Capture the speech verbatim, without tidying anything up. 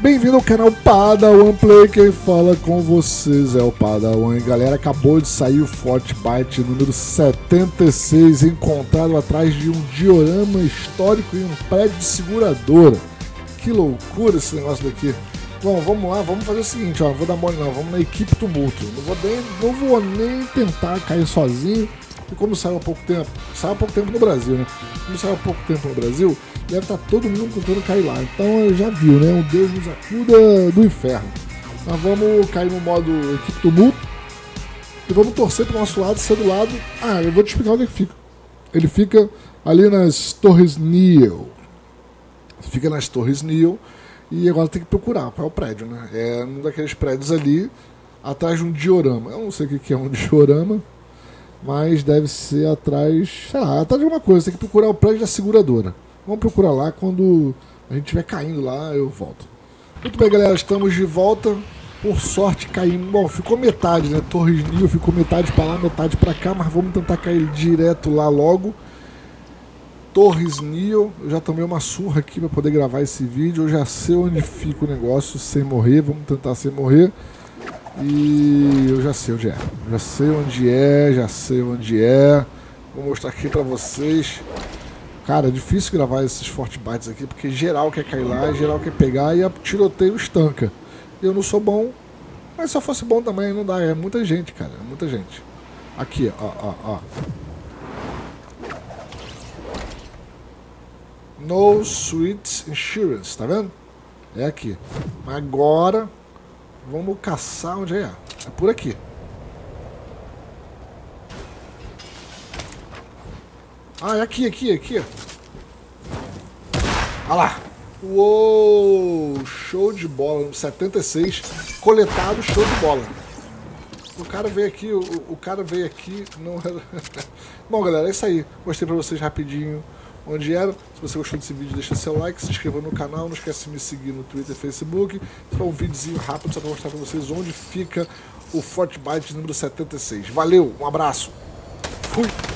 Bem-vindo ao canal Padawan Play, quem fala com vocês é o Padawan. E galera, acabou de sair o Fortbyte número setenta e seis, encontrado atrás de um diorama histórico em um prédio de seguradora. Que loucura esse negócio daqui. Bom, vamos lá, vamos fazer o seguinte, ó, não vou dar mole não, vamos na equipe tumulto. Não vou nem, não vou nem tentar cair sozinho, e como saiu há pouco tempo, saiu há pouco tempo no Brasil, né? Como saiu há pouco tempo no Brasil, deve estar todo mundo tentando cair lá. Então já viu, né? Um Deus nos acuda do inferno. Nós vamos cair no modo equipe tumulto e vamos torcer pro nosso lado, ser do lado. Ah, eu vou te explicar onde é que fica. Ele fica ali nas Torres Neil. Fica nas Torres Neil. E agora tem que procurar qual é o prédio, né? É um daqueles prédios ali, atrás de um diorama. Eu não sei o que é um diorama, mas deve ser atrás, sei lá, atrás de alguma coisa. Tem que procurar o prédio da seguradora. Vamos procurar lá, quando a gente estiver caindo lá, eu volto. Muito bem, galera, estamos de volta. Por sorte, caímos. Bom, ficou metade, né? Torres Neil ficou metade pra lá, metade pra cá, mas vamos tentar cair direto lá logo. Torres Neil, eu já tomei uma surra aqui para poder gravar esse vídeo. Eu já sei onde fica o negócio sem morrer. Vamos tentar sem morrer. E eu já sei onde é. Já sei onde é, já sei onde é. Vou mostrar aqui para vocês. Cara, é difícil gravar esses Fortbytes aqui, porque geral quer cair lá, geral quer pegar e a tiroteio estanca. Eu não sou bom, mas se eu fosse bom também não dá. É muita gente, cara, é muita gente. Aqui, ó, ó, ó. No Sweet Insurance, tá vendo? É aqui. Agora vamos caçar onde é. É por aqui. Ah, é aqui, aqui, aqui. Olha lá. Uou! Show de bola. setenta e seis. Coletado, show de bola. O cara veio aqui, o, o cara veio aqui. Não era... Bom, galera, é isso aí. Mostrei pra vocês rapidinho onde era. Se você gostou desse vídeo, deixa seu like, se inscreva no canal, não esquece de me seguir no Twitter e Facebook. Esse foi um videozinho rápido só para mostrar para vocês onde fica o Fortbyte número setenta e seis. Valeu, um abraço, fui!